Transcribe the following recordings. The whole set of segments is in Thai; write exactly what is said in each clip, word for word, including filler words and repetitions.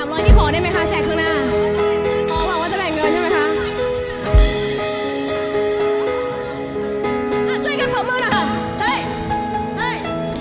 ามร้อยที่ขอได้ไหมคะแจกข้างหน้าอ๋อหวังว่าจะแบ่งเงินใช่ไหมคะช่วยกันปรบมือหน่อยค่ะเฮ้ยเฮ้ย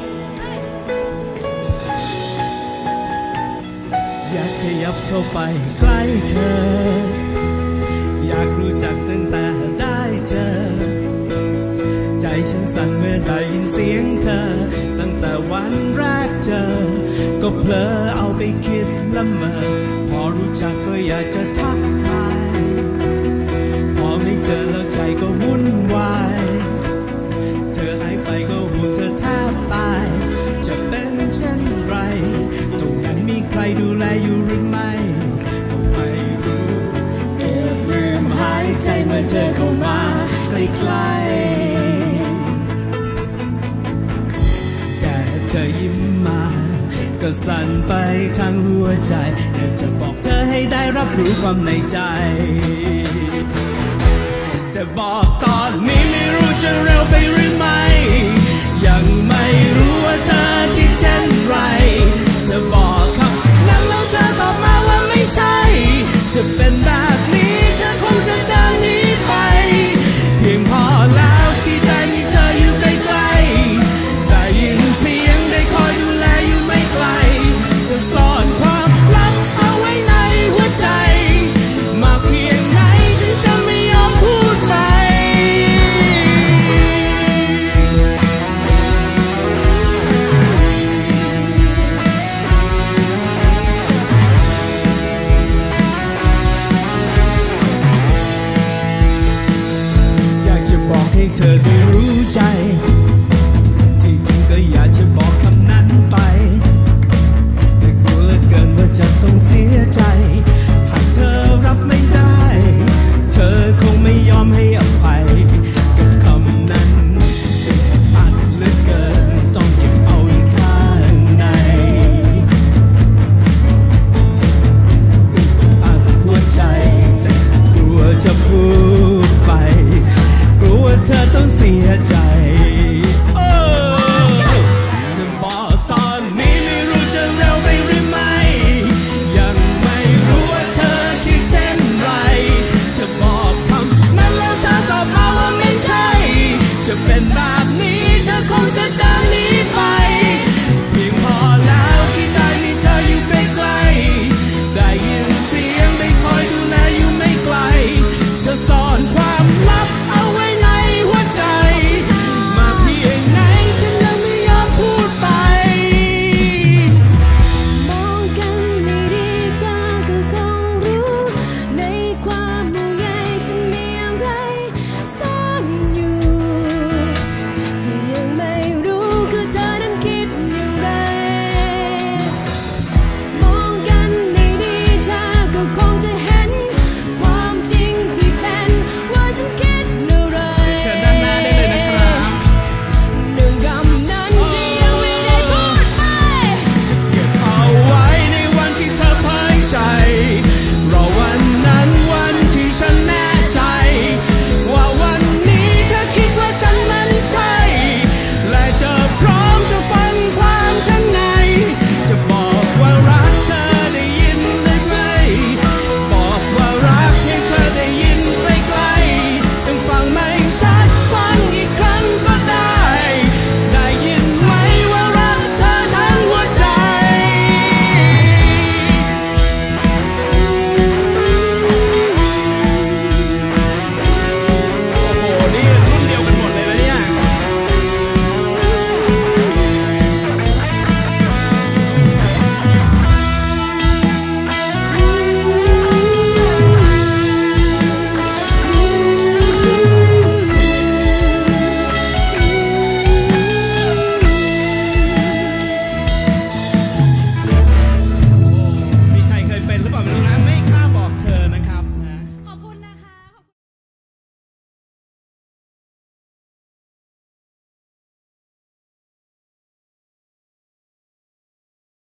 อยากขยับเข้าไปใกล้เธออยากรู้จักตั้งแต่ได้เจอใจฉันสั่นเมื่อได้ยินเสียงเธอตั้งแต่วันแรกเจอก็เพลอเอาไปคิดละเมอพอรู้จักก็อยากจะทักทายพอไม่เจอแล้วใจก็วุ่นวายเธอหายไปก็ห่วงเธอแทบตายจะเป็นเช่นไรตรงนั้นมีใครดูแลอยู่หรือไม่ก็ไม่รู้เก็บลืมหายใจเมื่อเธอเข้ามาใกล้ๆแค่เธอยิ้มมาก็สั่นไปทั้งหัวใจอยากจะบอกเธอให้ได้รับรู้ความในใจจะบอกตอนนี้ไม่รู้จะเร็วไปหรือไม่ยังไม่รู้ว่าเธอ